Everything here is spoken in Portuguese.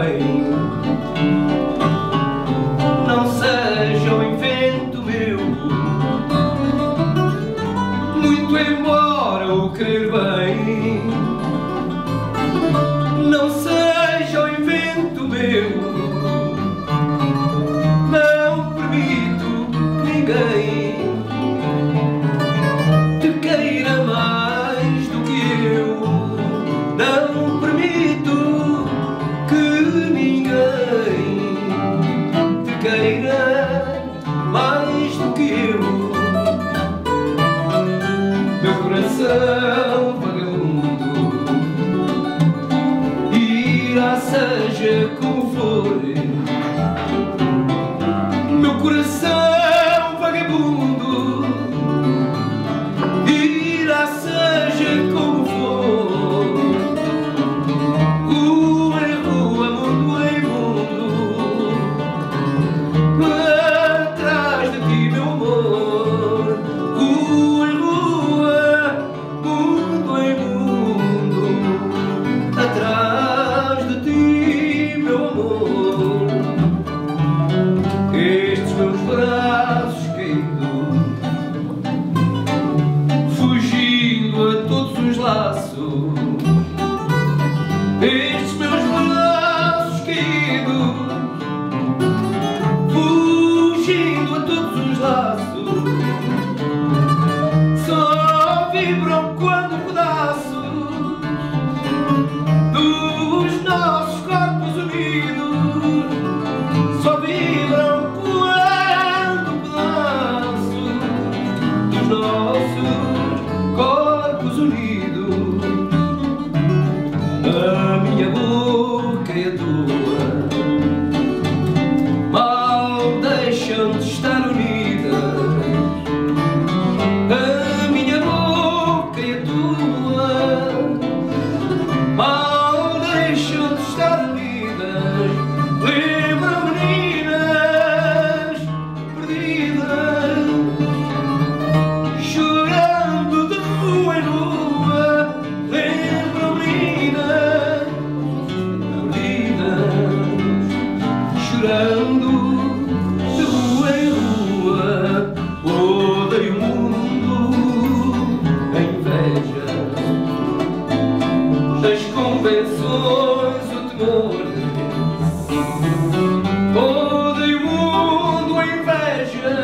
bem. Não seja o invento meu, muito embora o querer bem. Não seja o invento meu, não permito que ninguém te queira mais do que eu. Não permito que ninguém te queira mais do que eu. Meu coração vagabundo irá seja como for. Meu coração vagabundo irá seja como for. Rua em rua, mundo em mundo, atrás de ti, meu amor. Rua em rua, mundo em mundo, atrás de ti, meu amor. Estes meus braços caídos, fugindo a todos os laços. Estes meus braços caídos, fugindo a todos os laços, só vibram quando pedaços dos nossos corpos unidos. Só vibram quando pedaços dos nossos corpos unidos. A minha boca e a tua mal deixam de estar unidas. A minha boca e a tua mal deixam de estar unidas. Lembra meninas perdidas, chorando de rua em rua. Lembra meninas perdidas, chorando de rua em rua. Odeio o mundo, a inveja, as convenções, o temor. Odeio o mundo, a inveja,